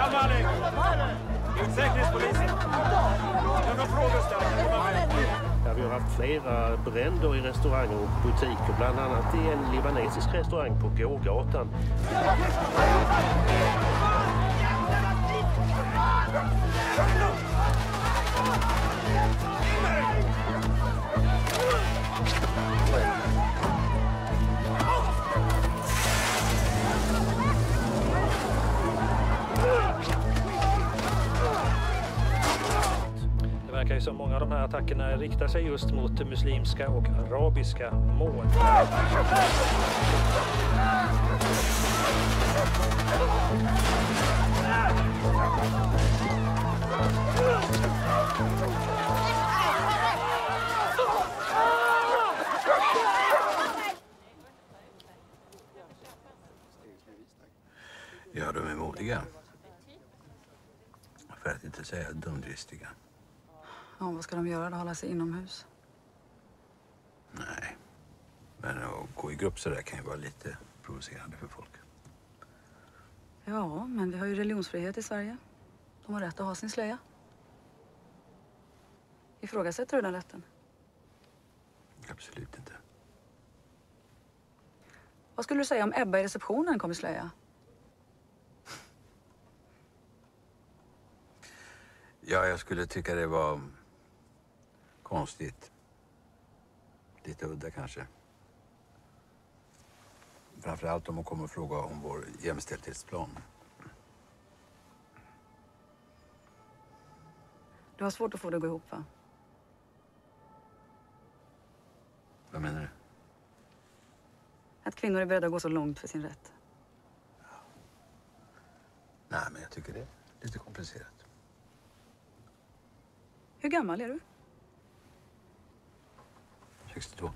Malik! Säkerhetspolisen. Jag har frågor ställda. Ja, vi har haft flera bränder i restauranger och butiker, bland annat i en libanesisk restaurang på Gågatan. Det verkar ju som många av de här attackerna riktar sig just mot muslimska och arabiska mål. Ja, de är modiga. För att inte säga dumdristiga. Ja, vad ska de göra då? Hålla sig inomhus? Nej. Men att gå i grupp så där kan ju vara lite provocerande för folk. Ja, men vi har ju religionsfrihet i Sverige. De har rätt att ha sin slöja. Ifrågasätter du den rätten? Absolut inte. Vad skulle du säga om Ebba i receptionen kom i slöja? Ja, jag skulle tycka det var konstigt. Lite udda kanske. Framförallt om hon kommer och frågar om vår jämställdhetsplan. Du har svårt att få det att gå ihop, va? Vad menar du? Att kvinnor är beredda att gå så långt för sin rätt. Nej, men jag tycker det är lite komplicerat. Hur gammal är du? 62.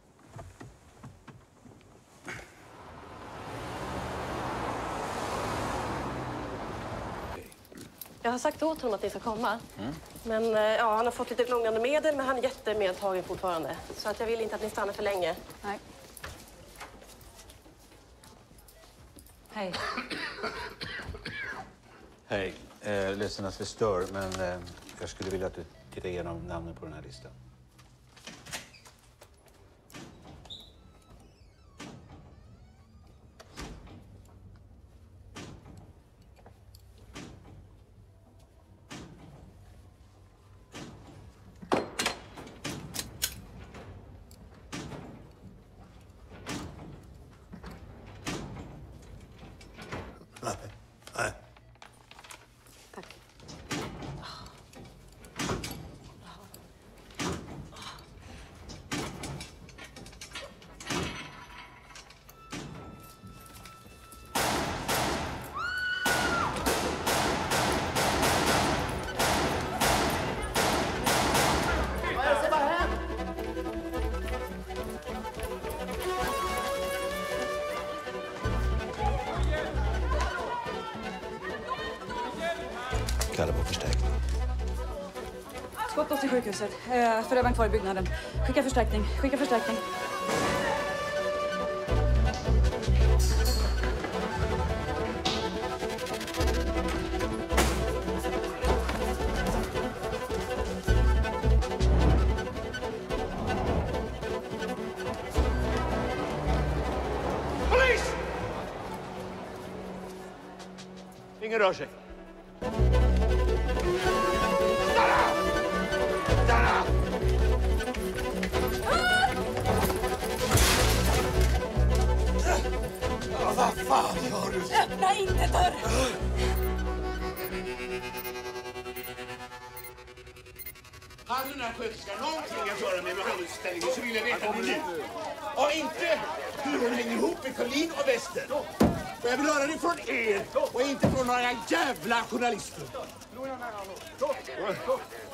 Jag har sagt åt honom att ni ska komma. Men ja, han har fått lite lugnande medel, men han är jättemedtagen fortfarande. Så att jag vill inte att ni stannar för länge. Nej. Hej. Hej. Ledsen att vi stör, men jag skulle vilja att du tittar igenom namnen på den här listan. Nej. Tack. Vad är det som har hänt? Kalla på förstärkning. Skott oss till sjukhuset. Förövaren kvar i byggnaden. Skicka förstärkning. Skicka förstärkning. Polis! Ingen rör sig. Vad fan gör du? Öppna inte dörren! Hade den här sköterskan någonting att göra med behandlingsställningen så vill jag veta det nu. Och inte hur hon hänger ihop med Collin och Wester. Och jag vill höra det från er och inte från några jävla journalister.